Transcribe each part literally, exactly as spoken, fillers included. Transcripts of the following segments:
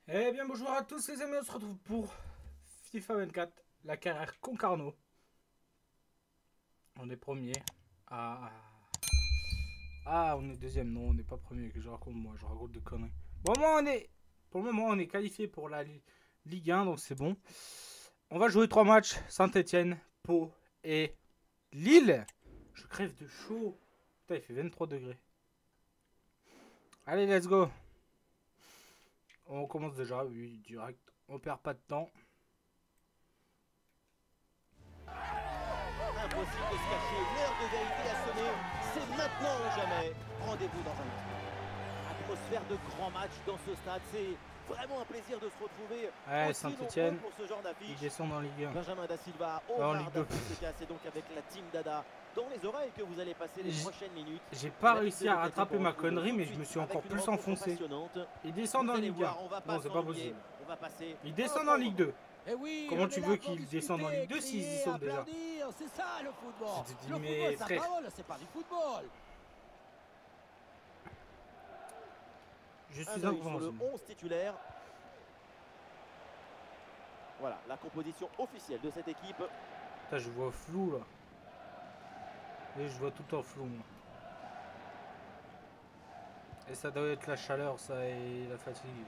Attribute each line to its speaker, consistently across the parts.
Speaker 1: Eh bien bonjour à tous les amis, on se retrouve pour FIFA vingt-quatre, la carrière Concarneau. On est premier. Ah, ah on est deuxième, non on n'est pas premier, que je raconte moi, je raconte des conneries. Bon moi on est, pour le moment on est qualifié pour la Ligue un, donc c'est bon. On va jouer trois matchs, Saint-Etienne, Pau et Lille. Je crève de chaud. Putain il fait vingt-trois degrés. Allez let's go. On commence déjà, oui direct, on perd pas de temps.
Speaker 2: Impossible de se cacher, l'heure de vérité a sonné, c'est maintenant ou jamais. Rendez-vous dans un instant. Atmosphère de grand match dans ce stade, c'est vraiment un plaisir de se retrouver.
Speaker 1: Ouais, Saint-Etienne,
Speaker 2: pour ce genre d'affiche.
Speaker 1: ils descendent en Ligue un.
Speaker 2: Benjamin Da Silva,
Speaker 1: en
Speaker 2: Omar
Speaker 1: Ligue deux.
Speaker 2: Fonseca, c'est donc avec la team Dada dans les oreilles que vous allez passer les prochaines minutes.
Speaker 1: J'ai pas réussi à rattraper ma connerie, mais je me suis encore plus enfoncé. Ils descendent en Ligue un. Non, c'est pas possible. Ils descendent en Ligue deux.
Speaker 3: Eh oui,
Speaker 1: comment tu veux qu'ils descendent en Ligue deux s'ils y sont déjà?
Speaker 3: C'est ça le football.
Speaker 1: Je te dis,
Speaker 3: le
Speaker 1: mais
Speaker 3: football,
Speaker 1: frère,
Speaker 3: ça parole, c'est pas du football.
Speaker 1: Je suis
Speaker 2: un sur le
Speaker 1: incompréhensible.
Speaker 2: onze titulaire. Voilà la composition officielle de cette équipe.
Speaker 1: Putain, je vois flou là. Et je vois tout en flou moi. Et ça doit être la chaleur, ça, et la fatigue.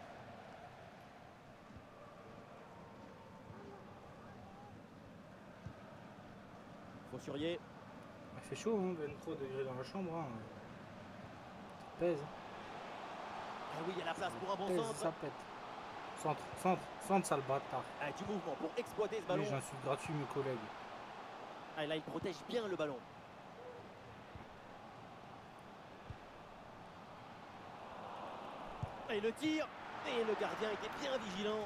Speaker 2: Fossurier.
Speaker 1: Il fait chaud, hein, vingt-trois degrés dans la chambre. Hein. Ça pèse.
Speaker 2: Ah oui, il y a la place pour un bon
Speaker 1: pèse,
Speaker 2: centre.
Speaker 1: ça pète. Centre, centre, centre, sale bâtard.
Speaker 2: Ah, du mouvement pour exploiter ce ballon.
Speaker 1: J'insulte gratuit mes collègues.
Speaker 2: Ah, là, il protège bien le ballon. Et le tir. Et le gardien était bien vigilant.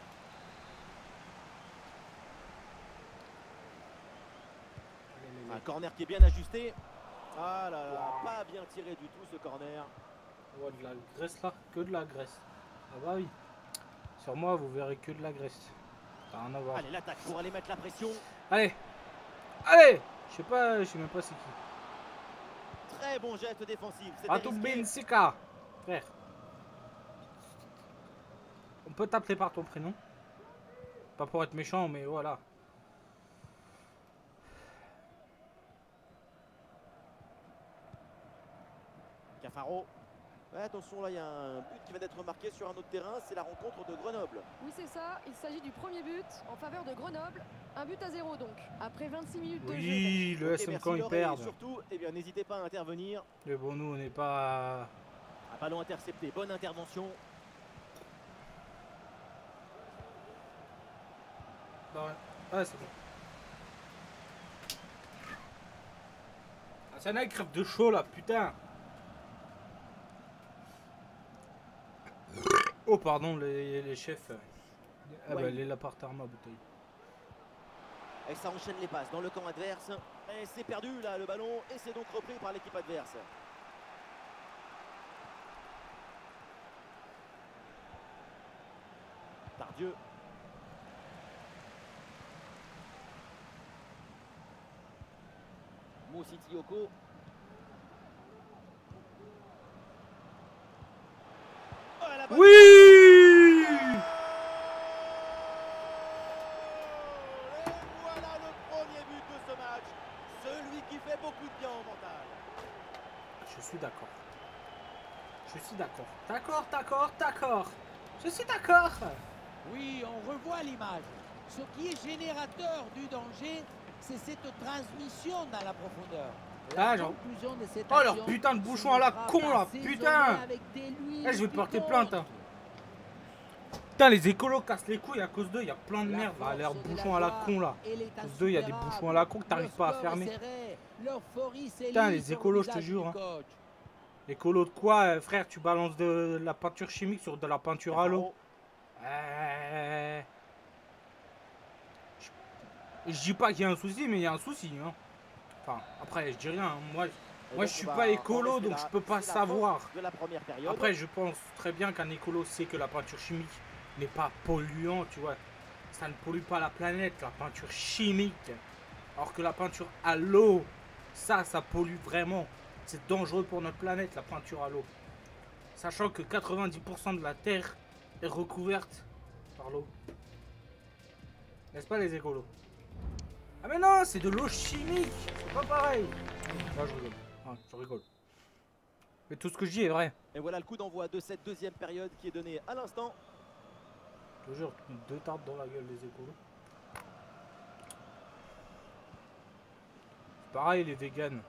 Speaker 2: Un corner qui est bien ajusté. Ah là là, pas bien tiré du tout ce corner.
Speaker 1: Oh, de la graisse là, que de la graisse. Ah bah oui. Sur moi, vous verrez que de la graisse. Ça n'a rien à voir.
Speaker 2: Allez, l'attaque pour aller mettre la pression.
Speaker 1: Allez, allez. Je sais pas, je sais même pas c'est qui.
Speaker 2: Très bon geste défensif.
Speaker 1: Atou Bensika, frère. On peut t'appeler par ton prénom. Pas pour être méchant, mais voilà.
Speaker 2: Cafaro. Ouais, attention, là, il y a un but qui vient d'être marqué sur un autre terrain. C'est la rencontre de Grenoble.
Speaker 4: Oui, c'est ça. Il s'agit du premier but en faveur de Grenoble. Un but à zéro donc, après vingt-six minutes de jeu.
Speaker 1: Oui, le
Speaker 2: Ok,
Speaker 1: S M
Speaker 2: merci
Speaker 1: quand ils
Speaker 2: Lauré, et
Speaker 1: perdent.
Speaker 2: surtout, eh bien, n'hésitez pas à intervenir.
Speaker 1: Mais bon, nous, on n'est pas.
Speaker 2: Un ballon intercepté, bonne intervention.
Speaker 1: Ah, c'est bon. Ah, ça n'a crève de chaud là, putain. Oh, pardon, les, les chefs. Ah,
Speaker 2: Ouais.
Speaker 1: bah, les Lapartarma, bouteille.
Speaker 2: Et ça enchaîne les passes dans le camp adverse. Et c'est perdu là le ballon. Et c'est donc repris par l'équipe adverse. Tardieu. Moussiti Yoko. Oh, la bonne
Speaker 1: Oui.
Speaker 2: Et voilà le premier but de ce match. Celui qui fait beaucoup de bien au mental.
Speaker 1: Je suis d'accord. Je suis d'accord. D'accord, d'accord, d'accord. Je suis d'accord.
Speaker 3: Oui, on revoit l'image. Ce qui est générateur du danger, c'est cette transmission dans la profondeur. La
Speaker 1: Ah, genre-
Speaker 3: conclusion de cette
Speaker 1: Oh, leur
Speaker 3: action,
Speaker 1: putain de
Speaker 3: c'est
Speaker 1: bouchon à la
Speaker 3: une frappe
Speaker 1: con, là,
Speaker 3: assaisonnée
Speaker 1: putain.
Speaker 3: avec des l'huile
Speaker 1: Eh, je vais
Speaker 3: du
Speaker 1: porter
Speaker 3: contre.
Speaker 1: plainte, hein. Putain, les écolos cassent les couilles à cause d'eux. Il y a plein de
Speaker 3: La
Speaker 1: merde. Bah, leur
Speaker 3: force de
Speaker 1: bouchon
Speaker 3: la
Speaker 1: à la
Speaker 3: joie
Speaker 1: con là.
Speaker 3: et l'état
Speaker 1: À cause d'eux, il y a des
Speaker 3: supérable.
Speaker 1: bouchons à la con que t'arrives
Speaker 3: Le
Speaker 1: pas à
Speaker 3: score est
Speaker 1: fermer.
Speaker 3: serré. L'euphorie s'est
Speaker 1: Putain,
Speaker 3: lisse
Speaker 1: les
Speaker 3: sur le
Speaker 1: écolos, je te
Speaker 3: visage
Speaker 1: jure,
Speaker 3: du
Speaker 1: hein.
Speaker 3: coach.
Speaker 1: Écolo de quoi, euh, frère? Tu balances de la peinture chimique sur de la peinture à l'eau. Euh... Je... je dis pas qu'il y a un souci, mais il y a un souci. Hein. Enfin, après, je dis rien. Hein. Moi, moi je suis pas écolo, donc je peux pas savoir.
Speaker 2: De la première période.
Speaker 1: Après, je pense très bien qu'un écolo sait que la peinture chimique n'est pas polluant, tu vois. Ça ne pollue pas la planète, la peinture chimique. Alors que la peinture à l'eau, ça, ça pollue vraiment. C'est dangereux pour notre planète, la peinture à l'eau. Sachant que quatre-vingt-dix pour cent de la Terre est recouverte par l'eau. N'est-ce pas les écolos? Ah mais non, c'est de l'eau chimique. C'est pas pareil. Ah, je rigole. Ah, je rigole. Mais tout ce que je dis est vrai.
Speaker 2: Et voilà le coup d'envoi de cette deuxième période qui est donné à l'instant.
Speaker 1: Je te jure, deux tartes dans la gueule des écolos. C'est pareil les véganes.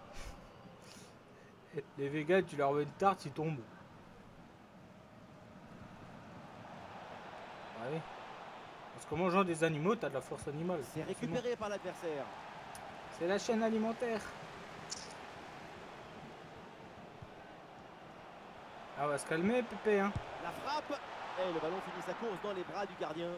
Speaker 1: Les véganes, tu leur mets une tarte, ils tombent. Ouais. Parce qu'en mangeant des animaux, t'as de la force animale.
Speaker 2: C'est récupéré par l'adversaire.
Speaker 1: C'est la chaîne alimentaire. Ah, on va se calmer, Pépé, hein.
Speaker 2: La frappe. Et le ballon finit sa course dans les bras du gardien.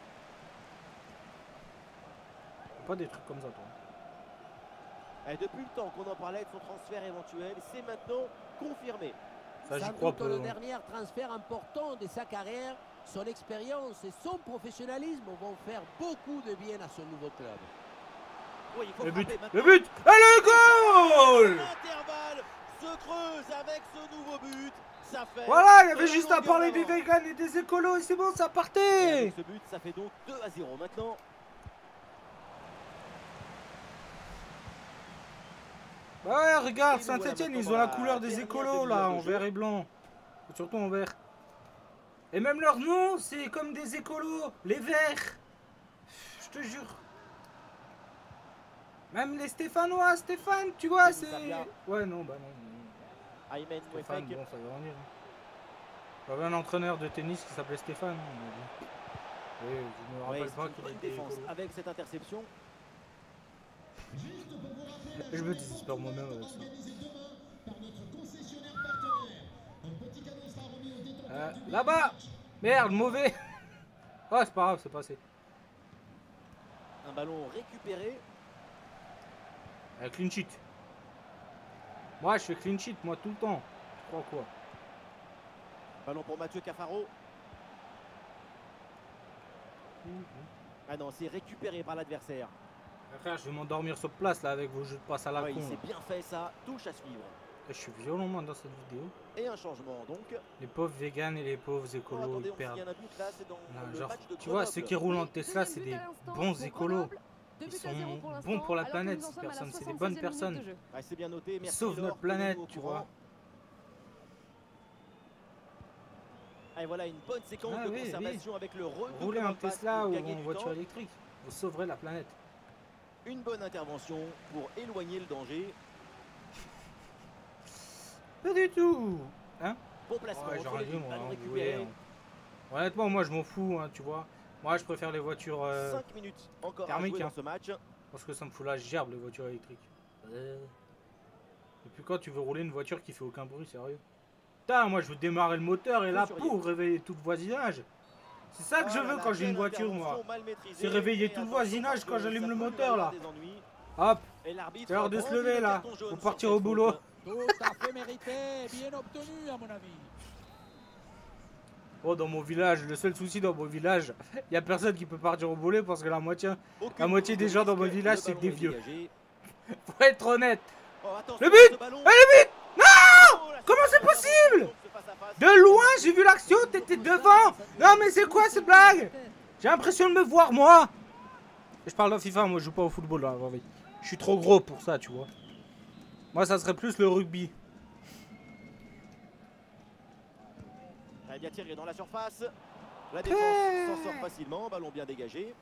Speaker 1: Pas des trucs comme ça, toi.
Speaker 2: Et depuis le temps qu'on en parlait de son transfert éventuel, c'est maintenant confirmé.
Speaker 1: Ça, j'y
Speaker 3: Sans
Speaker 1: crois
Speaker 3: doute
Speaker 1: pas.
Speaker 3: le
Speaker 1: hein.
Speaker 3: dernier transfert important de sa carrière, son expérience et son professionnalisme vont faire beaucoup de bien à son nouveau club.
Speaker 2: Oui, il faut
Speaker 1: Le but,
Speaker 2: frapper
Speaker 1: le
Speaker 2: maintenant.
Speaker 1: but, et le goal!
Speaker 2: L'intervalle se creuse avec ce nouveau but. Ça fait
Speaker 1: Voilà, il y avait
Speaker 2: une
Speaker 1: juste à
Speaker 2: longueur
Speaker 1: parler des
Speaker 2: d'avance.
Speaker 1: véganes et des écolos et c'est bon, ça
Speaker 2: Et
Speaker 1: partait!
Speaker 2: avec ce but, ça fait donc deux à zéro maintenant.
Speaker 1: Bah ouais, regarde,
Speaker 2: Et nous voilà
Speaker 1: Saint-Etienne, ils
Speaker 2: maintenant
Speaker 1: ont la
Speaker 2: dans
Speaker 1: couleur
Speaker 2: la
Speaker 1: des
Speaker 2: dernière
Speaker 1: écolos
Speaker 2: demi-heure
Speaker 1: là,
Speaker 2: de
Speaker 1: en
Speaker 2: jeu.
Speaker 1: vert et blanc. Et surtout en vert. Et même leur nom, c'est comme des écolos, les verts. Je te jure. Même les Stéphanois, Stéphane, tu vois,
Speaker 2: Et
Speaker 1: c'est...
Speaker 2: Sabia.
Speaker 1: Ouais, non, bah non.
Speaker 2: Aymen
Speaker 1: Stéphane,
Speaker 2: Mouefek.
Speaker 1: bon, ça veut rien dire. J'avais un entraîneur de tennis qui s'appelait Stéphane. mais bon. Oui, je me
Speaker 2: Ouais,
Speaker 1: rappelle
Speaker 2: c'est
Speaker 1: pas
Speaker 2: une
Speaker 1: qu'il
Speaker 2: bonne
Speaker 1: était
Speaker 2: défense
Speaker 1: écolo.
Speaker 2: avec cette interception.
Speaker 1: Je me désespère moi-même avec ça. Euh, Là-bas! Merde, mauvais! Oh, c'est pas grave, c'est passé.
Speaker 2: Un ballon récupéré.
Speaker 1: Euh, clean sheet. Moi, je fais clean sheet, moi, tout le temps. Tu crois quoi?
Speaker 2: Ballon pour Mathieu Cafaro. Ah non, c'est récupéré par l'adversaire.
Speaker 1: Frère, je vais m'endormir sur place, là, avec vos jeux de passe à la
Speaker 2: Ouais,
Speaker 1: con.
Speaker 2: il s'est
Speaker 1: là.
Speaker 2: bien fait ça. Touche à suivre.
Speaker 1: Je suis violent, moi, dans cette vidéo.
Speaker 2: Et un changement donc.
Speaker 1: Les pauvres véganes et les pauvres
Speaker 2: Oh,
Speaker 1: écolos,
Speaker 2: attendez,
Speaker 1: ils
Speaker 2: on
Speaker 1: perdent.
Speaker 2: signale un but là, c'est dans
Speaker 1: Là,
Speaker 2: le
Speaker 1: genre,
Speaker 2: match de
Speaker 1: tu vois, ceux
Speaker 2: Grenoble.
Speaker 1: qui roulent en
Speaker 4: Oui,
Speaker 1: Tesla,
Speaker 4: deuxième
Speaker 1: c'est
Speaker 4: but
Speaker 1: des
Speaker 4: à l'instant
Speaker 1: bons
Speaker 4: pour
Speaker 1: écolos.
Speaker 4: Grenoble. Deux
Speaker 1: Ils
Speaker 4: buts
Speaker 1: sont
Speaker 4: à zéro pour
Speaker 1: bons
Speaker 4: l'instant,
Speaker 1: pour la
Speaker 4: alors que
Speaker 1: planète,
Speaker 4: nous en
Speaker 1: ces
Speaker 4: sommes à la
Speaker 1: personnes. C'est des bonnes
Speaker 4: soixante-seizième minute
Speaker 1: personnes.
Speaker 4: de jeu.
Speaker 2: Ouais, c'est bien noté.
Speaker 1: Ils
Speaker 2: Merci
Speaker 1: sauvent
Speaker 2: Laure,
Speaker 1: notre planète,
Speaker 2: tenez-nous au
Speaker 1: tu
Speaker 2: courant.
Speaker 1: vois.
Speaker 2: Et voilà une bonne séquence
Speaker 1: Ah
Speaker 2: de
Speaker 1: oui, oui.
Speaker 2: conservation avec le
Speaker 1: Roulez
Speaker 2: redoublement
Speaker 1: en
Speaker 2: de passe
Speaker 1: Tesla
Speaker 2: pour
Speaker 1: ou
Speaker 2: gagner
Speaker 1: en
Speaker 2: du
Speaker 1: voiture
Speaker 2: temps.
Speaker 1: électrique. Vous sauverez la planète.
Speaker 2: Une bonne intervention pour éloigner le danger.
Speaker 1: Pas du tout. Hein?
Speaker 2: Bon placement
Speaker 1: Ouais,
Speaker 2: entre
Speaker 1: j'aurais
Speaker 2: les
Speaker 1: dit,
Speaker 2: lignes,
Speaker 1: moi.
Speaker 2: ballon
Speaker 1: hein,
Speaker 2: récupéré.
Speaker 1: ouais, hein. Honnêtement, moi, je m'en fous, hein, tu vois. Moi, je préfère les voitures... euh,
Speaker 2: cinq minutes encore à
Speaker 1: thermiques,
Speaker 2: jouer
Speaker 1: hein.
Speaker 2: dans ce match.
Speaker 1: Parce que ça me fout la gerbe, les voitures électriques. Euh. Et puis quand tu veux rouler une voiture qui fait aucun bruit, sérieux. Putain, moi je veux démarrer le moteur et là,
Speaker 2: Feu sur
Speaker 1: pour réveiller tout le voisinage. C'est ça que je
Speaker 2: Oh là
Speaker 1: veux
Speaker 2: là,
Speaker 1: quand j'ai une
Speaker 2: quelle
Speaker 1: voiture, moi.
Speaker 2: intervention mal maîtrisée.
Speaker 1: C'est réveiller
Speaker 2: Et
Speaker 1: tout le
Speaker 2: attention,
Speaker 1: voisinage
Speaker 2: parce
Speaker 1: quand
Speaker 2: que
Speaker 1: j'allume
Speaker 2: ça
Speaker 1: le
Speaker 2: peut lui
Speaker 1: moteur,
Speaker 2: avoir
Speaker 1: là.
Speaker 2: des ennuis.
Speaker 1: Hop,
Speaker 2: Et l'arbitre
Speaker 1: c'est l'heure de
Speaker 2: a
Speaker 1: se
Speaker 2: brandi
Speaker 1: lever,
Speaker 2: le
Speaker 1: là.
Speaker 2: carton jaune
Speaker 1: Faut
Speaker 2: sur
Speaker 1: partir
Speaker 2: cette
Speaker 1: au boulot.
Speaker 2: faute.
Speaker 3: Tout à fait mérité, bien obtenu à mon avis.
Speaker 1: Oh, dans mon village, le seul souci dans mon village, il y a personne qui peut partir au boulot parce que la moitié,
Speaker 2: Aucune
Speaker 1: la moitié
Speaker 2: prise
Speaker 1: des
Speaker 2: de
Speaker 1: gens dans mon
Speaker 2: risque,
Speaker 1: village,
Speaker 2: le
Speaker 1: c'est
Speaker 2: ballon
Speaker 1: des
Speaker 2: est
Speaker 1: vieux.
Speaker 2: dégagé.
Speaker 1: Faut être honnête.
Speaker 2: Oh, attention,
Speaker 1: Le but
Speaker 2: ce ballon.
Speaker 1: Allez, vite! Non!
Speaker 2: Oh, la
Speaker 1: Comment c'est
Speaker 2: surprise
Speaker 1: possible?
Speaker 2: ce face-à-face.
Speaker 1: De loin, j'ai vu l'action, t'étais devant. Non, mais c'est quoi cette blague? J'ai l'impression de me voir, moi. Je parle de FIFA, moi je joue pas au football, là. Je suis trop gros pour ça, tu vois. Moi, ça serait plus le rugby.
Speaker 2: Elle bien tiré dans la surface. La défense s'en sort facilement, ballon bien dégagé.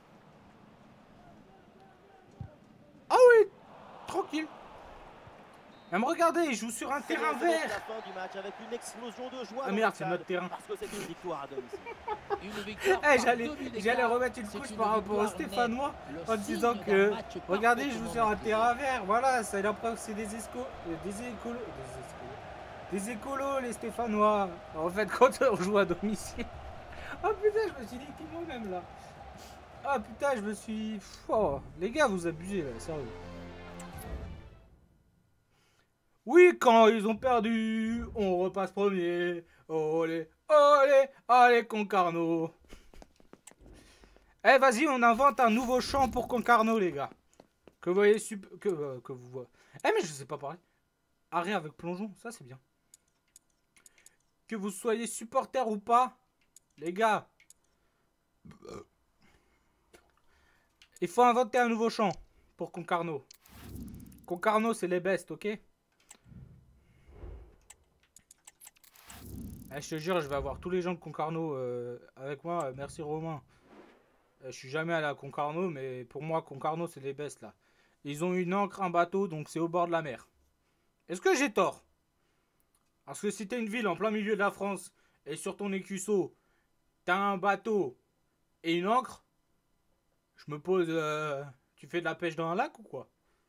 Speaker 1: Ah oui, tranquille. Même regardez, il joue sur un
Speaker 2: C'est
Speaker 1: terrain
Speaker 2: donc
Speaker 1: vert.
Speaker 2: la fin du match avec une explosion de joie.
Speaker 1: Ah
Speaker 2: dans
Speaker 1: merde,
Speaker 2: le
Speaker 1: c'est
Speaker 2: stade,
Speaker 1: notre terrain.
Speaker 2: Parce que c'est une victoire à domicile.
Speaker 3: Une victoire
Speaker 1: Eh,
Speaker 3: par
Speaker 1: j'allais,
Speaker 3: deux buts
Speaker 1: j'allais
Speaker 3: d'écart.
Speaker 1: remettre une
Speaker 3: C'est
Speaker 1: couche
Speaker 3: une
Speaker 1: par rapport au
Speaker 3: victoire
Speaker 1: Stéphanois
Speaker 3: nette,
Speaker 1: en
Speaker 3: le
Speaker 1: disant
Speaker 3: signe
Speaker 1: que
Speaker 3: d'un match
Speaker 1: regardez, je joue
Speaker 3: parfaitement
Speaker 1: sur un
Speaker 3: maîtrisé.
Speaker 1: terrain vert. Voilà, ça a l'impression que c'est des esco, euh, des écolos, des écolos, des écolos, les Stéphanois. En fait, quand on joue à domicile. Oh putain, je me suis dit qui moi-même là. Ah putain, je me suis. Pff, oh, les gars, vous abusez là, sérieux. Oui, quand ils ont perdu, on repasse premier. Olé, olé, allez, Concarneau. Eh, vas-y, on invente un nouveau chant pour Concarneau, les gars. Que vous voyez, sup... que, euh, que vous voyez. Eh, mais je sais pas parler. Arrêt avec plongeon, ça c'est bien. Que vous soyez supporter ou pas, Les gars. Il faut inventer un nouveau champ pour Concarneau. Concarneau, c'est les bestes, ok? Eh, je te jure, je vais avoir tous les gens de Concarneau euh, avec moi. Merci Romain. Euh, je suis jamais allé à Concarneau, mais pour moi, Concarneau, c'est les bestes là. Ils ont une ancre, un bateau, donc c'est au bord de la mer. Est-ce que j'ai tort? Parce que si t'es une ville en plein milieu de la France et sur ton écusseau, t'as un bateau et une ancre, je me pose... Euh, tu fais de la pêche dans un lac ou quoi?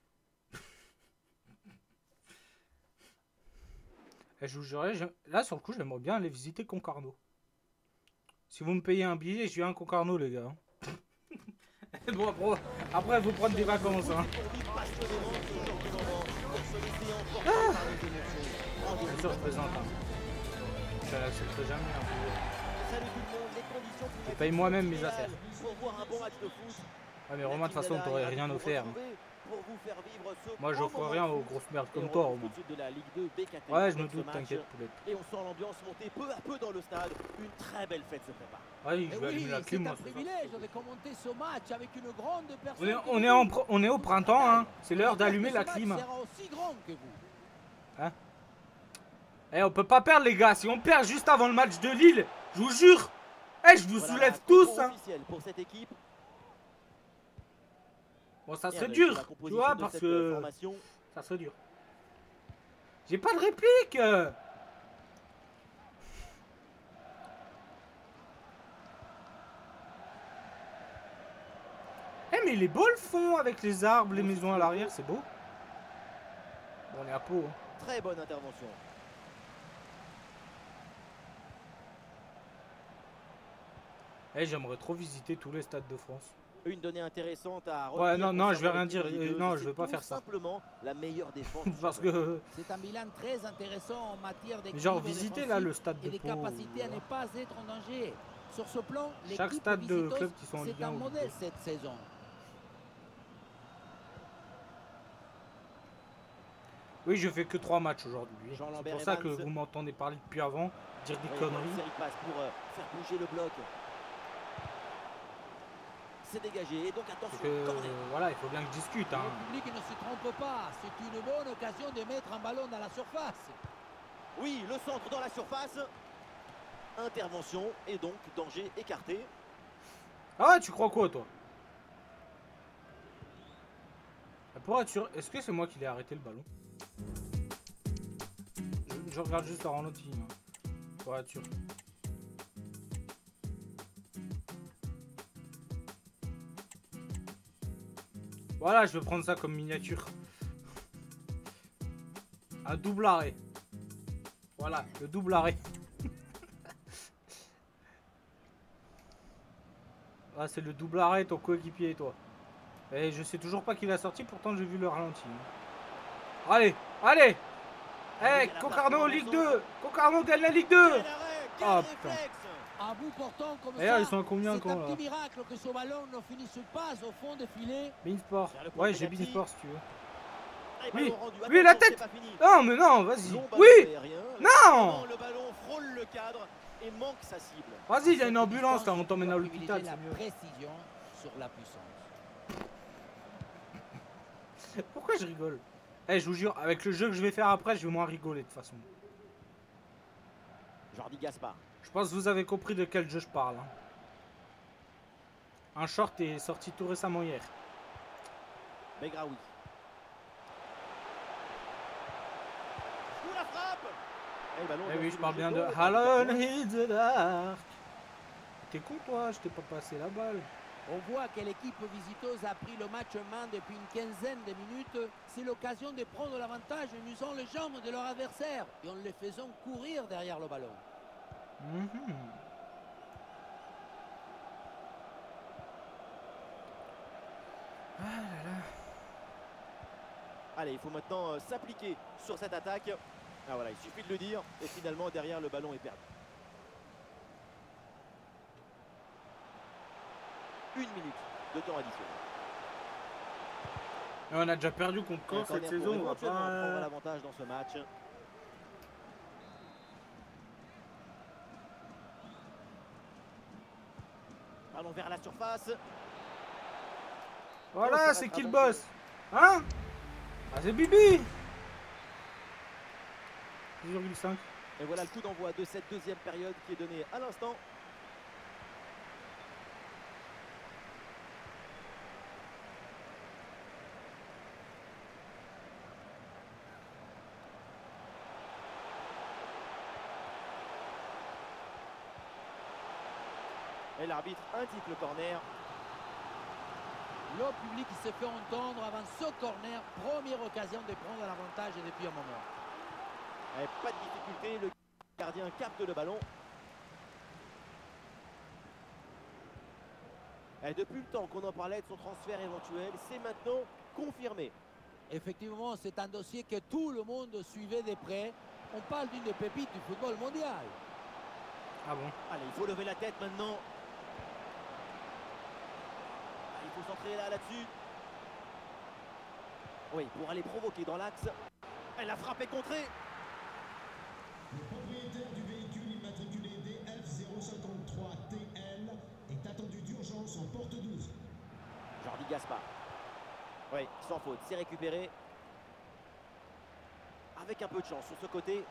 Speaker 1: Et je vous jurerai, je... là sur le coup, j'aimerais bien aller visiter Concarneau. Si vous me payez un billet, je viens à Concarneau, les gars. Bon, après, après, vous prendre des vacances. Hein. Ah, bien sûr, je présente. Hein. Je n'accepte jamais. Hein. Je paye moi-même mes affaires. Ouais, mais Romain, de toute façon, t'aurais rien offert. Hein. Moi, j'offre rien aux grosses merdes comme toi, Romain. Ouais, je me doute, t'inquiète, poulette.
Speaker 2: Et on sent l'ambiance monter peu à peu dans le stade. Une très belle fête se prépare.
Speaker 1: Ouais, je vais
Speaker 3: oui,
Speaker 1: allumer la clim, moi.
Speaker 3: C'est un privilège de commenter ce match avec une grande personne.
Speaker 1: On est, on est, en, on est au printemps, hein. C'est l'heure d'allumer la clim.
Speaker 3: Sera aussi grand que vous.
Speaker 1: Hein? Eh, on peut pas perdre, les gars. Si on perd juste avant le match de Lille, je vous jure. Eh, je vous
Speaker 2: voilà,
Speaker 1: soulève tous, hein.
Speaker 2: Pour cette équipe.
Speaker 1: Bon, ça serait dur, tu vois, parce que formation. Ça serait dur. J'ai pas de réplique. Eh, mais il est beau le fond avec les arbres, les maisons à l'arrière, c'est beau. Bon, on est à Pau. Hein.
Speaker 2: Très bonne intervention.
Speaker 1: Eh, j'aimerais trop visiter tous les stades de France.
Speaker 2: Une donnée intéressante à
Speaker 1: ouais, non, non, je vais rien dire. Euh, non, je vais pas faire ça.
Speaker 2: Simplement la meilleure défense.
Speaker 1: Parce que
Speaker 3: c'est un bilan très intéressant en matière d'équilibre.
Speaker 1: Genre visiter là le stade de Pau.
Speaker 3: Et des capacités à ne pas être en danger. Sur ce plan,
Speaker 1: chaque stade de club qui sont en Ligue un.
Speaker 3: C'est un modèle cette saison.
Speaker 1: Oui, je fais que trois matchs aujourd'hui. C'est pour ça que vous m'entendez parler depuis avant, dire des oui, conneries.
Speaker 2: Il passe pour euh, faire bouger le bloc. C'est dégagé et donc attention.
Speaker 1: Que, euh, voilà, il faut bien que je discute. Hein.
Speaker 3: Le public ne se trompe pas, c'est une bonne occasion de mettre un ballon dans la surface.
Speaker 2: Oui, le centre dans la surface. Intervention et donc danger écarté.
Speaker 1: Ah ouais, tu crois quoi toi? Pour être sûr, est-ce que c'est moi qui l'ai arrêté le ballon? je, je regarde juste la ralenti. Hein. Pour être sûr. Voilà, je vais prendre ça comme miniature. Un double arrêt. Voilà, le double arrêt. Ah, c'est le double arrêt, ton coéquipier, toi. Et je sais toujours pas qui l'a sorti, pourtant j'ai vu le ralenti. Allez, allez. Eh, hey, Concarneau, Ligue deux. Concarneau gagne la Ligue deux. Oh putain.
Speaker 3: À bout portant comme
Speaker 1: ça, ils sont à combien encore là?
Speaker 3: C'est un petit miracle que ce ballon ne finisse pas au fond des filets.
Speaker 1: Beansport. Ouais, j'ai Beansport si tu veux.
Speaker 2: Oui,
Speaker 1: oui, la tête. Non, mais non, vas-y. Oui. Non.
Speaker 2: Le ballon frôle le cadre et manque sa cible.
Speaker 1: Vas-y, il y a une ambulance là, on t'emmène à l'hôpital.
Speaker 3: La précision sur la puissance.
Speaker 1: Pourquoi je rigole? Eh, je vous jure, avec le jeu que je vais faire après, je vais moins rigoler de toute façon.
Speaker 2: Jordi Gaspard.
Speaker 1: Je pense que vous avez compris de quel jeu je parle. Hein. Un short est sorti tout récemment hier.
Speaker 2: Begraoui. La frappe.
Speaker 1: Eh, ballon, eh oui, je parle bien de Alone in the dark. T'es con toi, je t'ai pas passé la balle.
Speaker 3: On voit que l'équipe visiteuse a pris le match en main depuis une quinzaine de minutes. C'est l'occasion de prendre l'avantage en usant les jambes de leur adversaire et en les faisant courir derrière le ballon.
Speaker 1: Mmh. Ah là là.
Speaker 2: Allez, il faut maintenant euh, s'appliquer sur cette attaque. Ah voilà, il suffit de le dire et finalement derrière le ballon est perdu. Une minute de temps additionnel.
Speaker 1: Et on a déjà perdu contre Caen cette saison. On va pas
Speaker 2: prendre l'avantage dans ce match. Ballon vers la surface.
Speaker 1: Voilà, c'est qui le boss? Hein? Ah, c'est Bibi! dix virgule cinq.
Speaker 2: Et voilà le coup d'envoi de cette deuxième période qui est donné à l'instant. Et l'arbitre indique le corner.
Speaker 3: Le public qui se fait entendre avant ce corner. Première occasion de prendre l'avantage depuis un moment.
Speaker 2: Et pas de difficulté, le gardien capte le ballon. Et depuis le temps qu'on en parlait de son transfert éventuel, c'est maintenant confirmé.
Speaker 3: Effectivement, c'est un dossier que tout le monde suivait de près. On parle d'une des pépites du football mondial.
Speaker 1: Ah bon?
Speaker 2: Allez, il faut lever la tête maintenant. Il faut centrer là, là-dessus. Oui, pour aller provoquer dans l'axe. Elle a frappé contrée.
Speaker 5: Le propriétaire du véhicule immatriculé D F zéro cinquante-trois T L est attendu d'urgence en porte douze.
Speaker 2: Jordi Gaspard. Oui, sans faute, c'est récupéré. Avec un peu de chance sur ce côté.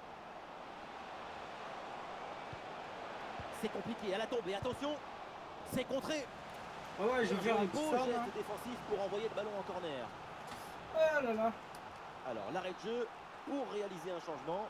Speaker 2: C'est compliqué à la tombe et attention, c'est contré.
Speaker 1: Ah ouais, j'ai vu un
Speaker 2: beau
Speaker 1: petit ça,
Speaker 2: geste
Speaker 1: là.
Speaker 2: défensif pour envoyer le ballon en corner.
Speaker 1: Ah là là.
Speaker 2: Alors l'arrêt de jeu pour réaliser un changement.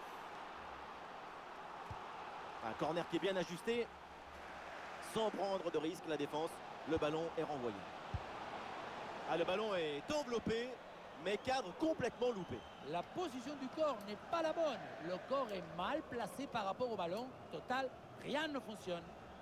Speaker 2: Un corner qui est bien ajusté. Sans prendre de risque la défense, le ballon est renvoyé. Ah, le ballon est enveloppé, mais cadre complètement loupé.
Speaker 3: La position du corps n'est pas la bonne. Le corps est mal placé par rapport au ballon. Total, rien ne fonctionne.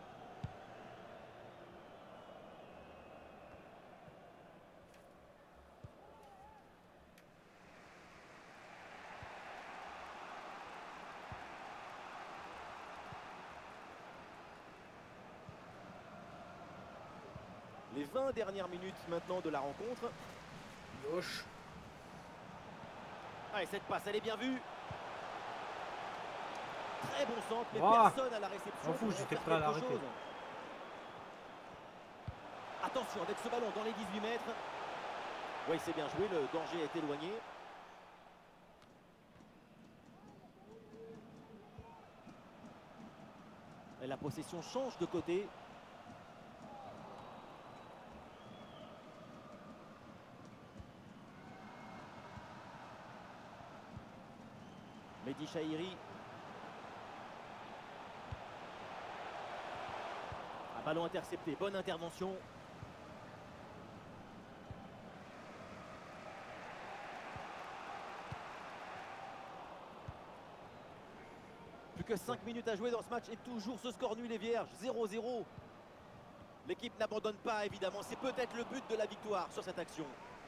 Speaker 2: Les vingt dernières minutes maintenant de la rencontre.
Speaker 1: Gauche.
Speaker 2: Ah, et cette passe, elle est bien vue. Très bon centre, mais
Speaker 1: Wow.
Speaker 2: personne à la réception.
Speaker 1: M'en fous,
Speaker 2: pour
Speaker 1: j'étais
Speaker 2: faire
Speaker 1: prêt à
Speaker 2: quelque
Speaker 1: l'arrêter.
Speaker 2: chose. Attention avec ce ballon dans les dix-huit mètres. Oui, c'est bien joué, le danger est éloigné. Et la possession change de côté. Mehdi Chahiri. Un ballon intercepté, bonne intervention. Plus que cinq minutes à jouer dans ce match et toujours ce score nul et vierge, zéro zéro. L'équipe n'abandonne pas évidemment, c'est peut-être le but de la victoire sur cette action.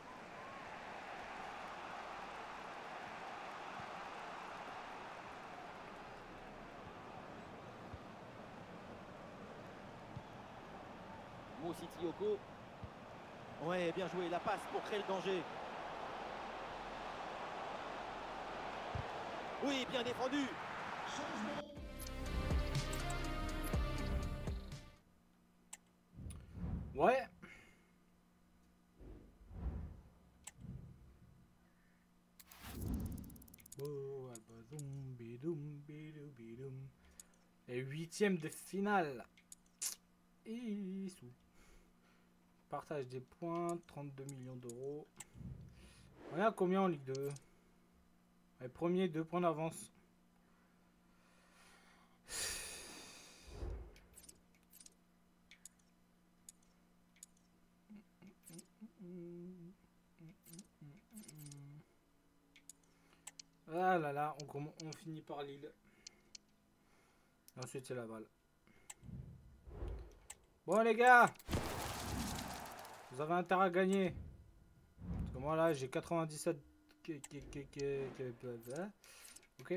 Speaker 2: Moussa Sissoko. Ouais, bien joué, la passe pour créer le danger. Oui, bien défendu.
Speaker 1: Ouais. Et huitième de finale. Et sous. Partage des points, trente-deux millions d'euros. On est à combien en Ligue deux? Les premiers, deux points d'avance. Ah là là, on, on finit par Lille. Et ensuite c'est Laval. Bon les gars, vous avez intérêt à gagner. Parce que moi là j'ai quatre-vingt-dix-sept. Ok.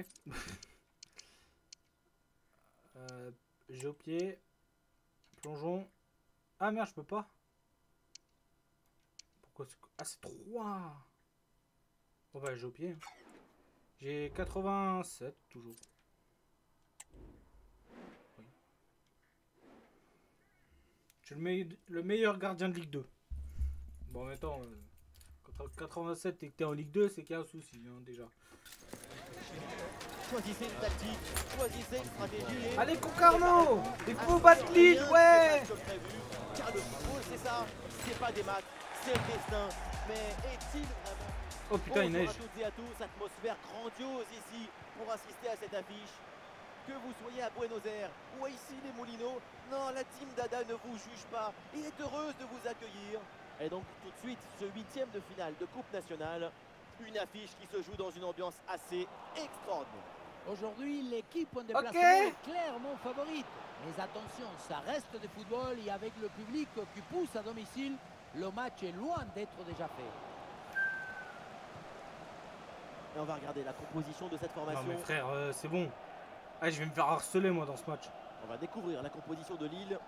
Speaker 1: euh, j'ai au pied. Plongeon. Ah merde, je peux pas. Pourquoi c'est... Ah c'est trois. Bon bah j'ai au pied. J'ai quatre-vingt-sept toujours. Oui. Je suis le, meille- le meilleur gardien de Ligue deux. Bon, en même temps, euh, quand t'as quatre-vingt-sept et que t'es en Ligue deux, c'est qu'il y a un souci, hein, déjà.
Speaker 2: Choisissez une tactique, choisissez une stratégie. Et...
Speaker 1: Allez, Concarneau! Il faut battre Lille, ouais!
Speaker 2: Car le football, c'est ça. C'est pas des maths, c'est le destin. Mais est-il vraiment...
Speaker 1: Oh putain, il
Speaker 2: Bonjour
Speaker 1: neige.
Speaker 2: à toutes et à tous, atmosphère grandiose ici pour assister à cette affiche. Que vous soyez à Buenos Aires ou à ici les Moulineaux, non, la team Dada ne vous juge pas et est heureuse de vous accueillir. Et donc tout de suite, ce huitième de finale de Coupe nationale, une affiche qui se joue dans une ambiance assez extraordinaire.
Speaker 3: Aujourd'hui, l'équipe en déplacement
Speaker 1: Ok.
Speaker 3: est clairement favorite. Mais attention, ça reste du football et avec le public qui pousse à domicile, le match est loin d'être déjà fait.
Speaker 2: Et on va regarder la composition de cette
Speaker 1: Non
Speaker 2: formation.
Speaker 1: mais frère, euh, c'est bon. Ah, je vais me faire harceler moi dans ce match.
Speaker 2: On va découvrir la composition de Lille.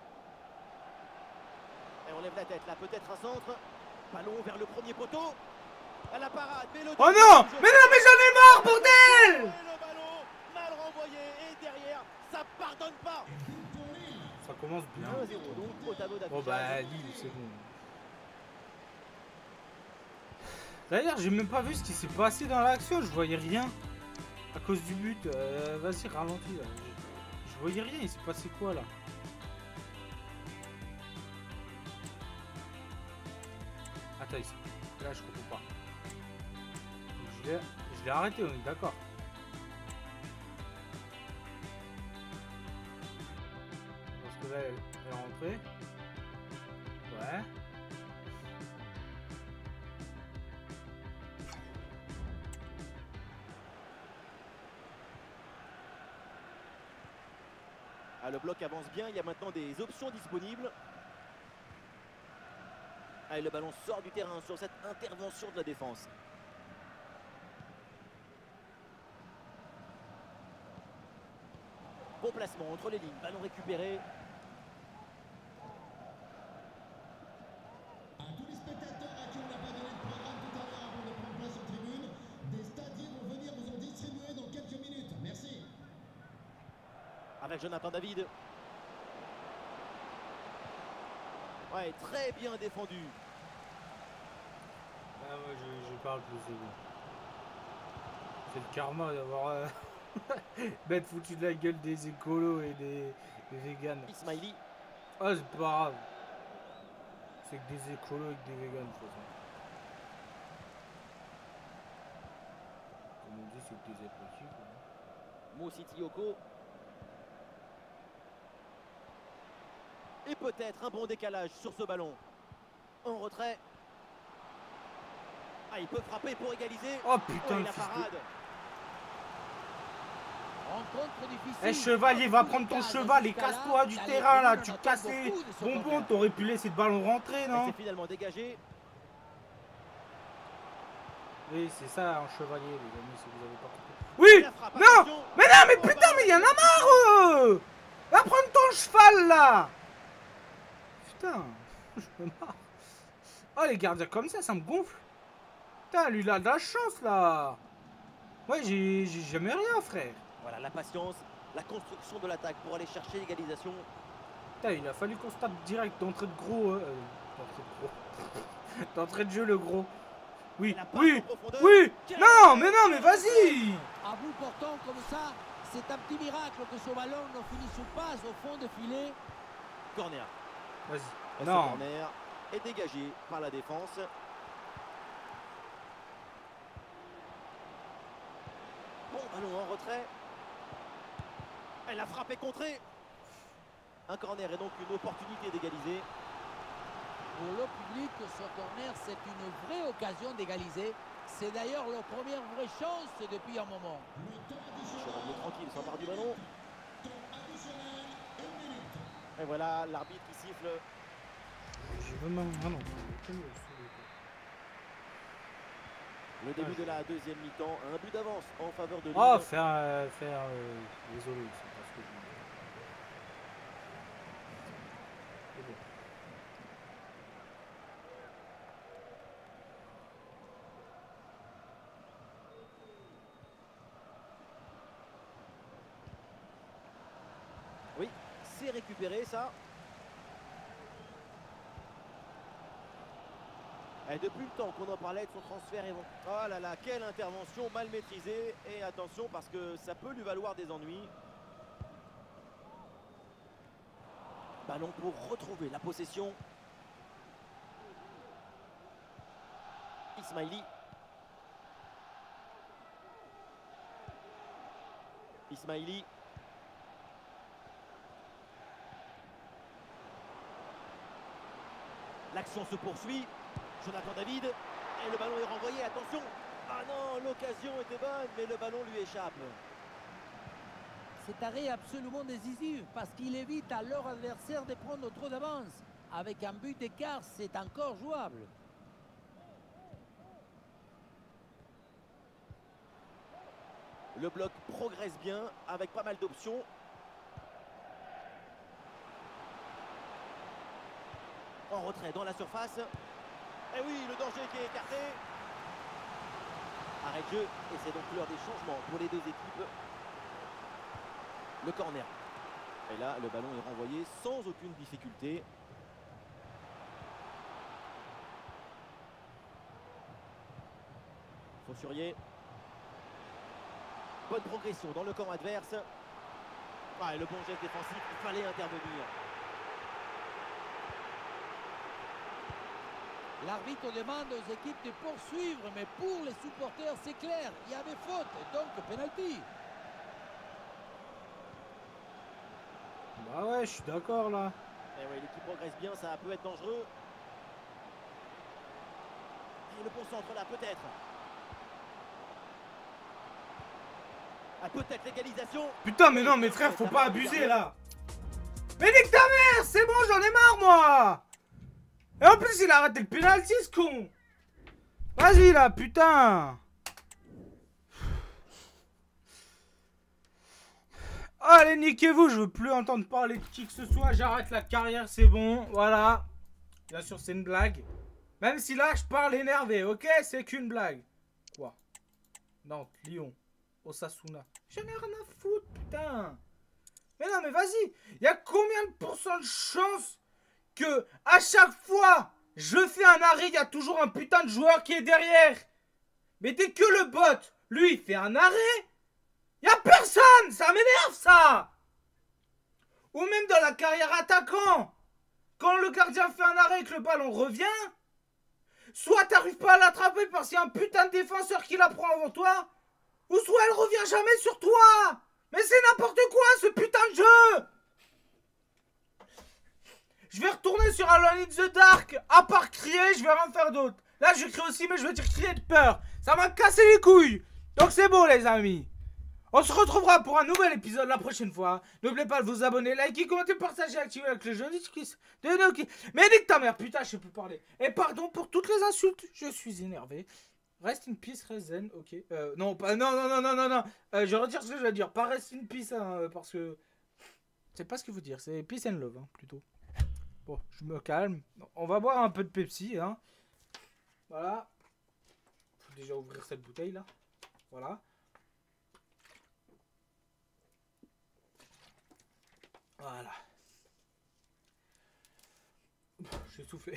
Speaker 2: Et on lève la tête là, peut-être un centre. Ballon vers le premier poteau. À la parade, Mélodie.
Speaker 1: Oh non! Mais non, mais j'en ai marre, bordel!
Speaker 2: Et le ballon mal renvoyé. Et derrière, ça pardonne pas.
Speaker 1: Ça commence bien.
Speaker 2: un zéro donc au tableau d'affichage.
Speaker 1: Bon bah Lille, c'est bon. D'ailleurs, j'ai même pas vu ce qui s'est passé dans l'action, je voyais rien. À cause du but, euh, vas-y ralentis là. Je, je voyais rien, il s'est passé quoi là? Attends ici. Là je comprends pas. Je l'ai je l'ai arrêté, on est d'accord. Parce que là elle, elle est rentrée. Ouais.
Speaker 2: Ah, le bloc avance bien, il y a maintenant des options disponibles. Ah, et le ballon sort du terrain sur cette intervention de la défense. Bon placement entre les lignes, ballon récupéré.
Speaker 5: À tous les spectateurs à qui on n'a pas donné de programme tout à l'heure avant de prendre place en tribune, des stadiers vont venir vous en distribuer dans quelques minutes. Merci.
Speaker 2: Avec Jonathan David. Ouais, très bien défendu.
Speaker 1: Ah ouais, je, je parle plus, c'est bon. C'est le karma d'avoir euh, bête foutu de la gueule des écolos et des, des véganes.
Speaker 2: Ismaili.
Speaker 1: Ah, c'est pas grave. C'est que des écolos et que des véganes, de toute façon. Comme on dit, c'est que des abrutis, quoi.
Speaker 2: Moussa Tiyoko. Et peut-être un bon décalage sur ce ballon. En retrait. Ah, il peut frapper pour égaliser.
Speaker 1: Oh putain,
Speaker 2: Oh,
Speaker 1: le
Speaker 2: et la
Speaker 1: fils de...
Speaker 2: parade.
Speaker 3: Rencontre difficile.
Speaker 1: Eh chevalier, va prendre ton cheval et casse-toi du terrain là, tu casses les bonbons, t'aurais pu laisser le ballon rentrer,
Speaker 2: Et
Speaker 1: non?
Speaker 2: c'est finalement dégagé.
Speaker 1: Oui, c'est ça un chevalier, les amis, si vous avez pas compris.
Speaker 2: Et
Speaker 1: Oui!
Speaker 2: la frappe,
Speaker 1: Non!
Speaker 2: attention.
Speaker 1: Mais non, mais putain, mais il y en a marre! euh Va prendre ton cheval là! Putain, je me marre. Oh, les gardiens comme ça, ça me gonfle. Putain, lui, il a de la chance là. Ouais, j'ai j'ai jamais rien, frère.
Speaker 2: Voilà la patience, la construction de l'attaque pour aller chercher l'égalisation.
Speaker 1: Putain, il a fallu qu'on se tape direct d'entrée de gros. Euh, d'entrée de gros. D'entrée de jeu, le gros. Oui,
Speaker 2: Et la passe
Speaker 1: oui,
Speaker 2: en profondeur.
Speaker 1: oui.
Speaker 2: Quel
Speaker 1: Non, mais non, mais vas-y.
Speaker 3: À bout portant comme ça, c'est un petit miracle que ce ballon ne finisse pas au fond de filet.
Speaker 2: Corner.
Speaker 1: Vas-y.
Speaker 2: Et ce
Speaker 1: Non.
Speaker 2: corner est dégagé par la défense. Bon ballon en retrait. Elle a frappé contrée. Un corner est donc une opportunité d'égaliser.
Speaker 3: Pour le public, ce corner, c'est une vraie occasion d'égaliser. C'est d'ailleurs leur première vraie chance depuis un moment.
Speaker 2: Chevalier tranquille s'empare du ballon. Et voilà l'arbitre qui siffle.
Speaker 1: Je veux non, non, non.
Speaker 2: Le début de la deuxième mi-temps, un but d'avance en faveur de Lille.
Speaker 1: Oh, faire, euh, faire, euh, désolé, c'est pas ce que je voulais. C'est bon.
Speaker 2: Oui, c'est récupéré ça. Et depuis le temps qu'on en parlait de son transfert, et bon. Oh là là, quelle intervention mal maîtrisée. Et attention parce que ça peut lui valoir des ennuis. Ballon pour retrouver la possession. Ismaili. Ismaili. L'action se poursuit. Jonathan David. Et le ballon est renvoyé. Attention. Ah non, l'occasion était bonne, mais le ballon lui échappe.
Speaker 3: Cet arrêt est absolument décisif parce qu'il évite à leur adversaire de prendre trop d'avance. Avec un but d'écart, c'est encore jouable.
Speaker 2: Le bloc progresse bien avec pas mal d'options. En retrait dans la surface. Et oui, le danger qui est écarté. Arrêt de jeu. Et c'est donc l'heure des changements pour les deux équipes. Le corner. Et là, le ballon est renvoyé sans aucune difficulté. Faussurier. Bonne progression dans le camp adverse. Ah, et le bon geste défensif, il fallait intervenir.
Speaker 3: L'arbitre demande aux équipes de poursuivre, mais pour les supporters, c'est clair, il y avait faute, donc penalty.
Speaker 1: Bah ouais, je suis d'accord là.
Speaker 2: Et oui, l'équipe progresse bien, ça peut être dangereux. Et le bon centre là, peut-être. Ah, peut-être l'égalisation.
Speaker 1: Putain, mais non, mes frères, faut pas abuser là. Mais nique ta mère, c'est bon, j'en ai marre moi. Et en plus, il a arrêté le penalty, ce con. Vas-y là, putain. Allez, niquez-vous, je veux plus entendre parler de qui que ce soit. J'arrête la carrière, c'est bon, voilà. Bien sûr, c'est une blague. Même si là, je parle énervé, ok? C'est qu'une blague. Quoi? Nantes, Lyon, Osasuna. J'en ai rien à foutre, putain. Mais non, mais vas-y. Il y a combien de pourcents de chance que à chaque fois je fais un arrêt, il y a toujours un putain de joueur qui est derrière. Mais dès que le bot, lui, fait un arrêt, il n'y a personne. Ça m'énerve, ça. Ou même dans la carrière attaquant, quand le gardien fait un arrêt et que le ballon revient, soit t'arrives pas à l'attraper parce qu'il y a un putain de défenseur qui la prend avant toi, ou soit elle revient jamais sur toi. Mais c'est n'importe quoi ce putain de jeu. Je vais retourner sur Alone in the Dark. À part crier, je vais rien faire d'autre. Là, je crie aussi, mais je vais dire crier de peur. Ça m'a cassé les couilles. Donc c'est bon, les amis. On se retrouvera pour un nouvel épisode la prochaine fois. N'oubliez pas de vous abonner, liker, commenter, partager, activer la cloche de notification. Mais nique ta mère, putain, je sais plus parler. Et pardon pour toutes les insultes. Je suis énervé. Rest in peace, rest zen, ok. Euh, non, pas, non, non, non, non, non, non. Euh, je retire ce que je vais dire. Pas rest in peace, hein, parce que c'est pas ce qu'il faut dire. C'est peace and love, hein, plutôt. Bon, je me calme. On va boire un peu de Pepsi, hein. Voilà. Faut déjà ouvrir cette bouteille là. Voilà. Voilà. J'ai soufflé.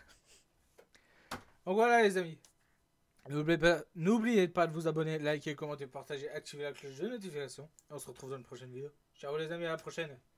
Speaker 1: Donc voilà les amis. N'oubliez pas, n'oubliez pas de vous abonner, liker, commenter, partager, activer la cloche de notification. Et on se retrouve dans une prochaine vidéo. Ciao les amis, à la prochaine.